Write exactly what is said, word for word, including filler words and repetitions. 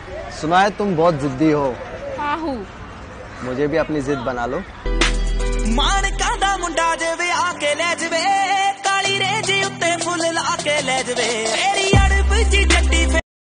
सुना है तुम बहुत जिद्दी हो। हाँ हूँ। मुझे भी अपनी जिद बना लो। मानका दा मुंडा जवे आके ले जवे, काली रेजी उत्ते फुल ला के ले जवे।